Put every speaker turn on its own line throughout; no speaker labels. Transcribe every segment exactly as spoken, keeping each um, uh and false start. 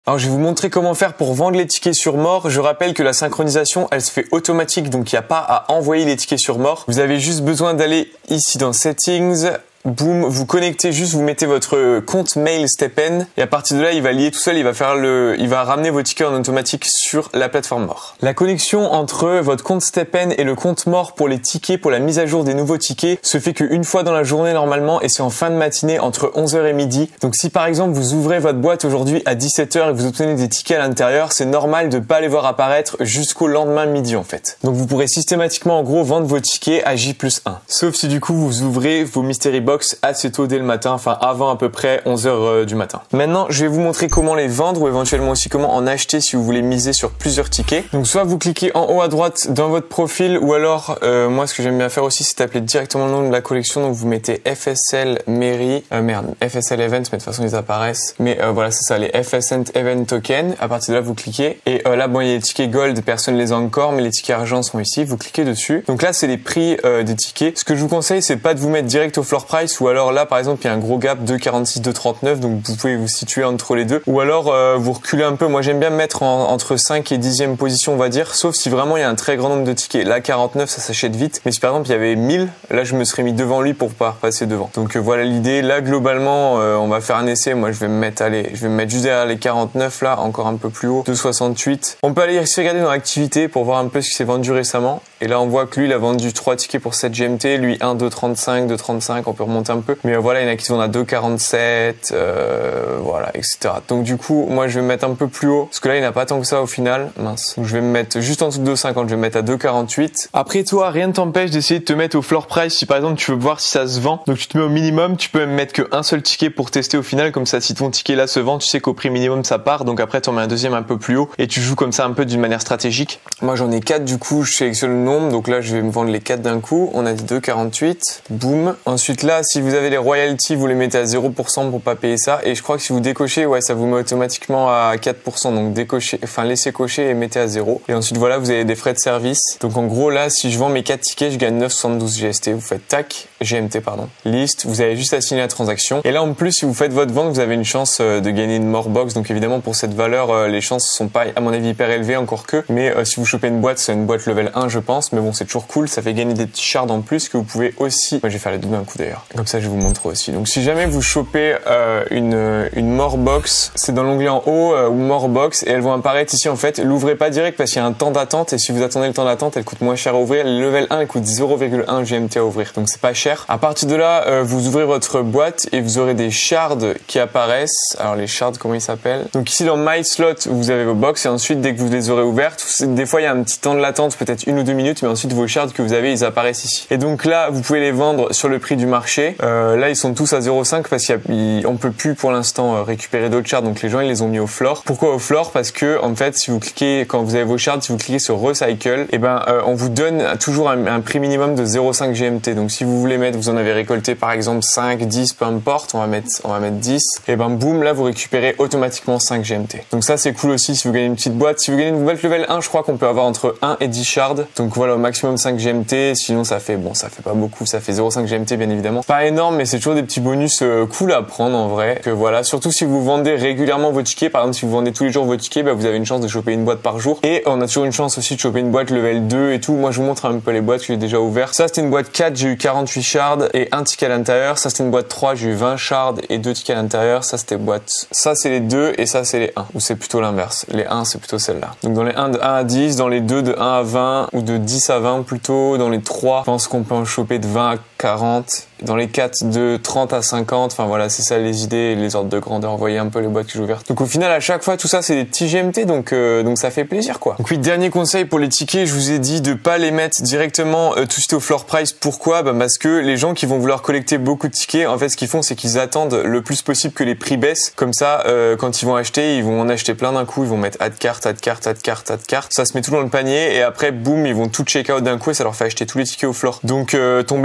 Alors je vais vous montrer comment faire pour vendre les tickets sur mort. Je rappelle que la synchronisation elle se fait automatique, donc il n'y a pas à envoyer les tickets sur mort. Vous avez juste besoin d'aller ici dans Settings, boum, vous connectez juste, vous mettez votre compte mail StepN et à partir de là il va lier tout seul, il va faire le, il va ramener vos tickets en automatique sur la plateforme mort. La connexion entre votre compte StepN et le compte mort pour les tickets, pour la mise à jour des nouveaux tickets, se fait qu'une fois dans la journée normalement et c'est en fin de matinée entre onze heures et midi. Donc si par exemple vous ouvrez votre boîte aujourd'hui à dix-sept heures et vous obtenez des tickets à l'intérieur, c'est normal de pas les voir apparaître jusqu'au lendemain midi en fait. Donc vous pourrez systématiquement en gros vendre vos tickets à J plus un. Sauf si du coup vous ouvrez vos mystery box assez tôt dès le matin, enfin avant à peu près onze heures euh, du matin. Maintenant, je vais vous montrer comment les vendre ou éventuellement aussi comment en acheter si vous voulez miser sur plusieurs tickets. Donc soit vous cliquez en haut à droite dans votre profil ou alors euh, moi ce que j'aime bien faire aussi c'est d'appeler directement le nom de la collection. Donc vous mettez F S L Mairie, euh, merde, F S L Events, mais de toute façon ils apparaissent. Mais euh, voilà, c'est ça, les F S L Event Token. À partir de là, vous cliquez et euh, là bon il y a les tickets Gold, personne les a encore, mais les tickets argent sont ici. Vous cliquez dessus. Donc là c'est les prix euh, des tickets. Ce que je vous conseille c'est pas de vous mettre direct au floor price ou alors là par exemple il y a un gros gap deux quarante-six, deux trente-neuf, donc vous pouvez vous situer entre les deux ou alors euh, vous reculez un peu. Moi j'aime bien me mettre en, entre cinq et dixième position on va dire, sauf si vraiment il y a un très grand nombre de tickets. Là quarante-neuf ça s'achète vite, mais si par exemple il y avait mille, là je me serais mis devant lui pour pas passer devant. Donc euh, voilà l'idée. Là globalement euh, on va faire un essai. Moi je vais me mettre allez, je vais me mettre juste derrière les quarante-neuf là, encore un peu plus haut, deux soixante-huit. On peut aller ici regarder dans l'activité pour voir un peu ce qui s'est vendu récemment et là on voit que lui il a vendu trois tickets pour sept G M T, lui un deux trente-cinq, deux trente-cinq, on peut remonter un peu, mais euh, voilà il y en a qui se vendent à deux quarante-sept, euh, voilà, et cetera. Donc du coup, moi je vais me mettre un peu plus haut, parce que là il n'y en a pas tant que ça au final, mince. Donc je vais me mettre juste en dessous de deux cinquante, je vais me mettre à deux quarante-huit. Après toi, rien ne t'empêche d'essayer de te mettre au floor price si par exemple tu veux voir si ça se vend. Donc tu te mets au minimum, tu peux même mettre qu'un seul ticket pour tester au final, comme ça si ton ticket là se vend, tu sais qu'au prix minimum ça part, donc après tu en mets un deuxième un peu plus haut et tu joues comme ça un peu d'une manière stratégique. Moi j'en ai quatre du coup, je sélectionne le nombre, donc là je vais me vendre les quatre d'un coup, on a dit deux quarante-huit, boum. Ensuite là, si vous avez les royalties, vous les mettez à zéro pour cent pour pas payer ça, et je crois que si vous décochez, ouais, ça vous met automatiquement à quatre pour cent, donc décochez, enfin laissez cocher et mettez à zéro. Et ensuite voilà, vous avez des frais de service. Donc en gros là, si je vends mes quatre tickets, je gagne neuf virgule soixante-douze G S T. Vous faites tac, G M T pardon, liste, vous avez juste à signer la transaction. Et là en plus, si vous faites votre vente, vous avez une chance de gagner une more box. Donc évidemment pour cette valeur, les chances sont pas à mon avis hyper élevées encore que, mais euh, si vous chopez une boîte, c'est une boîte level un je pense, mais bon c'est toujours cool, ça fait gagner des petits shards en plus que vous pouvez aussi. Moi je vais faire les deux d'un coup d'ailleurs, comme ça je vous montre aussi. Donc si jamais vous chopez euh, une une more box, c'est dans l'onglet en haut euh, ou more box et elles vont apparaître ici en fait. L'ouvrez pas direct parce qu'il y a un temps d'attente et si vous attendez le temps d'attente, elle coûte moins cher à ouvrir. Le level un elle coûte zéro virgule un G M T à ouvrir, donc c'est pas cher. À partir de là, euh, vous ouvrez votre boîte et vous aurez des shards qui apparaissent. Alors les shards, comment ils s'appellent? Donc ici dans my slot, vous avez vos box et ensuite dès que vous les aurez ouvertes, des fois il y a un petit temps de latence, peut-être une ou deux minutes, mais ensuite vos shards que vous avez, ils apparaissent ici. Et donc là, vous pouvez les vendre sur le prix du marché. Euh, là, ils sont tous à zéro virgule cinq parce qu'on peut plus pour l'instant récupérer d'autres shards, donc les gens ils les ont mis au floor. Pourquoi au floor? Parce que en fait, si vous cliquez, quand vous avez vos shards, si vous cliquez sur recycle, et ben euh, on vous donne toujours un, un prix minimum de zéro virgule cinq G M T. Donc si vous voulez mettre, vous en avez récolté par exemple cinq, dix, peu importe, on va mettre, on va mettre dix, et ben boum, là vous récupérez automatiquement cinq G M T. Donc ça c'est cool aussi si vous gagnez une petite boîte. Si vous gagnez une boîte level un, je crois qu'on peut avoir entre un et dix shards. Donc voilà, au maximum cinq G M T. Sinon ça fait, bon, ça fait pas beaucoup, ça fait zéro virgule cinq G M T bien évidemment. Pas énorme, mais c'est toujours des petits bonus euh, cool à prendre en vrai. Que voilà, surtout si vous vendez régulièrement vos tickets. Par exemple, si vous vendez tous les jours vos tickets, bah, vous avez une chance de choper une boîte par jour. Et on a toujours une chance aussi de choper une boîte level deux et tout. Moi, je vous montre un peu les boîtes que j'ai déjà ouvertes. Ça, c'était une boîte quatre, j'ai eu quarante-huit shards et un ticket à l'intérieur. Ça, c'était une boîte trois, j'ai eu vingt shards et deux tickets à l'intérieur. Ça, c'était boîte. Ça, c'est les deux et ça, c'est les un. Ou c'est plutôt l'inverse. Les un, c'est plutôt celle-là. Donc, dans les un de un à dix, dans les deux de un à vingt ou de dix à vingt plutôt. Dans les trois, je pense qu'on peut en choper de vingt à quarante. Dans les quatre, de trente à cinquante. Enfin, voilà, c'est ça les idées, les ordres de grandeur. Vous voyez un peu les boîtes que j'ai ouvertes. Donc, au final, à chaque fois, tout ça, c'est des petits G M T. Donc, euh, donc ça fait plaisir, quoi. Donc, oui, dernier conseil pour les tickets, je vous ai dit de pas les mettre directement euh, tout de suite au floor price. Pourquoi? Bah, parce que les gens qui vont vouloir collecter beaucoup de tickets, en fait, ce qu'ils font, c'est qu'ils attendent le plus possible que les prix baissent. Comme ça, euh, quand ils vont acheter, ils vont en acheter plein d'un coup. Ils vont mettre add carte, add carte, add carte, add carte. Ça se met tout dans le panier et après, boum, ils vont tout check out d'un coup et ça leur fait acheter tous les tickets au floor. Donc, euh, tombez pas dans le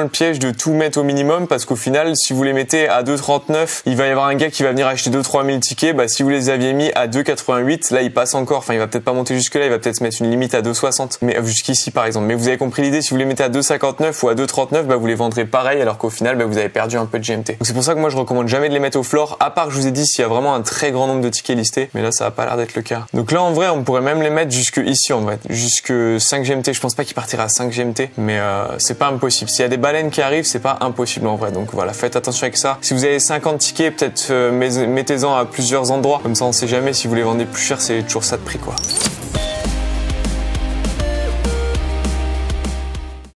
piège de tout mettre au minimum parce qu'au final, si vous les mettez à deux trente-neuf, il va y avoir un gars qui va venir acheter deux trois mille tickets. Bah, si vous les aviez mis à deux quatre-vingt-huit, là, il passe encore. Enfin, il va peut-être pas monter jusque là, il va peut-être se mettre une limite à deux soixante. Mais jusqu'ici, par exemple. Mais vous avez compris l'idée, si vous les mettez à deux cinquante-neuf ou à deux trente-neuf, bah, vous les vendrez pareil alors qu'au final, bah, vous avez perdu un peu de G M T. Donc c'est pour ça que moi, je recommande jamais de les mettre au floor, à part que je vous ai dit s'il y a vraiment un très grand nombre de tickets listés. Mais là, ça a pas l'air d'être le cas. Donc là, en vrai, on pourrait même les mettre jusque ici, en vrai. Jusque cinq G M T. Je pense pas qu'il partira à cinq G M T, mais euh, c'est pas impossible. S'il y a des baleines qui arrivent, c'est pas impossible en vrai. Donc voilà, faites attention avec ça. Si vous avez cinquante tickets, peut-être euh, mettez-en à plusieurs endroits. Comme ça, on sait jamais. Si vous les vendez plus cher, c'est toujours ça de prix, quoi.